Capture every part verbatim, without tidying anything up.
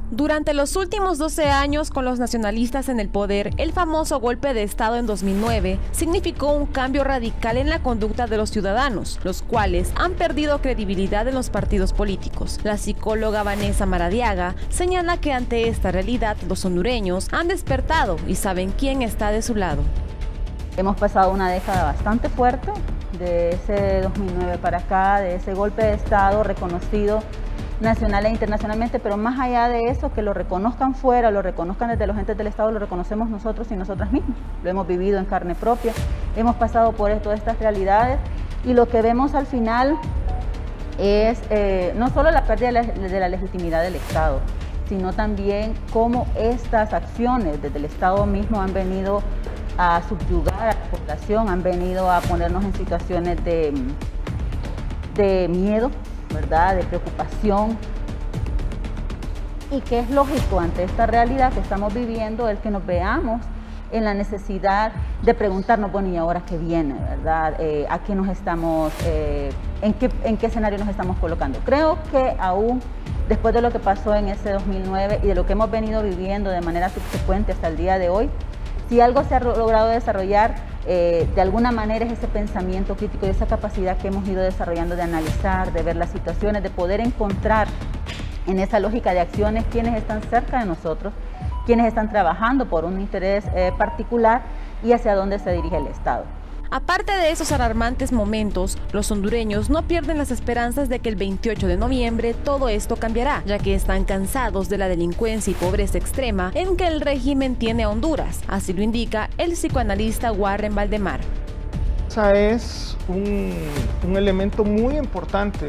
Durante los últimos doce años con los nacionalistas en el poder, el famoso golpe de Estado en dos mil nueve significó un cambio radical en la conducta de los ciudadanos, los cuales han perdido credibilidad en los partidos políticos. La psicóloga Vanessa Maradiaga señala que ante esta realidad los hondureños han despertado y saben quién está de su lado. Hemos pasado una década bastante fuerte, de ese dos mil nueve para acá, de ese golpe de Estado reconocido nacional e internacionalmente, pero más allá de eso, que lo reconozcan fuera, lo reconozcan desde los entes del Estado, lo reconocemos nosotros y nosotras mismas. Lo hemos vivido en carne propia, hemos pasado por todas estas realidades y lo que vemos al final es eh, no solo la pérdida de la, de la legitimidad del Estado, sino también cómo estas acciones desde el Estado mismo han venido a subyugar a la población, han venido a ponernos en situaciones de, de miedo, ¿verdad?, de preocupación, y que es lógico ante esta realidad que estamos viviendo el que nos veamos en la necesidad de preguntarnos, bueno, ¿y ahora qué viene?, ¿verdad? Eh, ¿A qué nos estamos, eh, en qué, en qué escenario nos estamos colocando? Creo que aún después de lo que pasó en ese dos mil nueve y de lo que hemos venido viviendo de manera subsecuente hasta el día de hoy, si algo se ha logrado desarrollar, Eh, de alguna manera es ese pensamiento crítico y esa capacidad que hemos ido desarrollando de analizar, de ver las situaciones, de poder encontrar en esa lógica de acciones quienes están cerca de nosotros, quienes están trabajando por un interés eh, particular y hacia dónde se dirige el Estado. Aparte de esos alarmantes momentos, los hondureños no pierden las esperanzas de que el veintiocho de noviembre todo esto cambiará, ya que están cansados de la delincuencia y pobreza extrema en que el régimen tiene a Honduras. Así lo indica el psicoanalista Warren Valdemar. Esa es un, un elemento muy importante.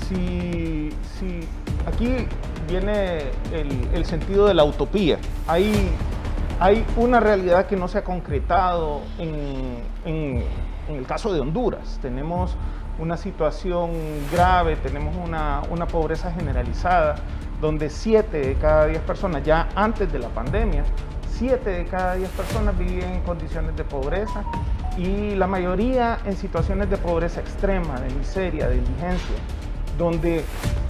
Si, si aquí viene el, el sentido de la utopía. Hay, Hay una realidad que no se ha concretado en, en, en el caso de Honduras. Tenemos una situación grave, tenemos una, una pobreza generalizada, donde siete de cada diez personas, ya antes de la pandemia, siete de cada diez personas vivían en condiciones de pobreza y la mayoría en situaciones de pobreza extrema, de miseria, de indigencia, donde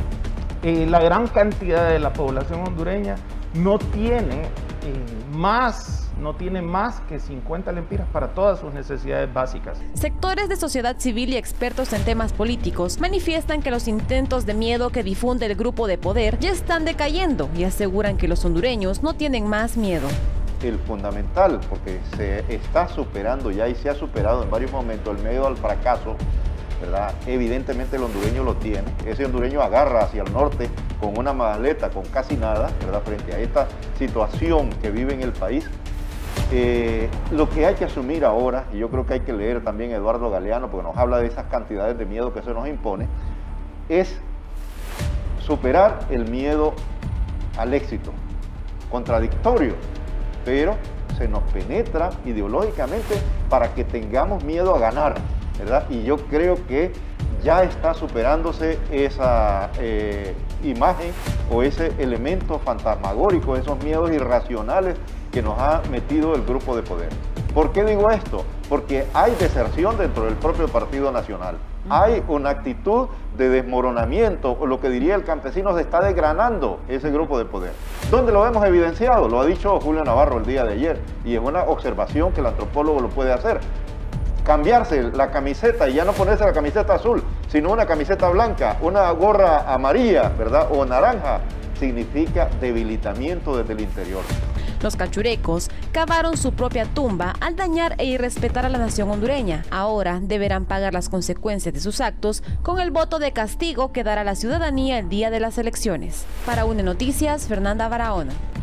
eh, la gran cantidad de la población hondureña no tiene Eh, más, no tiene más que cincuenta lempiras para todas sus necesidades básicas. Sectores de sociedad civil y expertos en temas políticos manifiestan que los intentos de miedo que difunde el grupo de poder ya están decayendo y aseguran que los hondureños no tienen más miedo. El fundamental, porque se está superando ya y se ha superado en varios momentos el miedo al fracaso, ¿verdad? Evidentemente el hondureño lo tiene. Ese hondureño agarra hacia el norte con una maleta, con casi nada, ¿verdad? Frente a esta situación que vive en el país. Eh, lo que hay que asumir ahora, y yo creo que hay que leer también a Eduardo Galeano, porque nos habla de esas cantidades de miedo que se nos impone, es superar el miedo al éxito, contradictorio, pero se nos penetra ideológicamente para que tengamos miedo a ganar, ¿verdad? Y yo creo que ya está superándose esa eh, imagen o ese elemento fantasmagórico, esos miedos irracionales que nos ha metido el grupo de poder. ¿Por qué digo esto? Porque hay deserción dentro del propio Partido Nacional. Hay una actitud de desmoronamiento, o lo que diría el campesino, se está desgranando ese grupo de poder. ¿Dónde lo hemos evidenciado? Lo ha dicho Julio Navarro el día de ayer, y es una observación que el antropólogo lo puede hacer. Cambiarse la camiseta y ya no ponerse la camiseta azul, sino una camiseta blanca, una gorra amarilla, ¿verdad?, o naranja, significa debilitamiento desde el interior. Los cachurecos cavaron su propia tumba al dañar e irrespetar a la nación hondureña. Ahora deberán pagar las consecuencias de sus actos con el voto de castigo que dará la ciudadanía el día de las elecciones. Para UNE Noticias, Fernanda Barahona.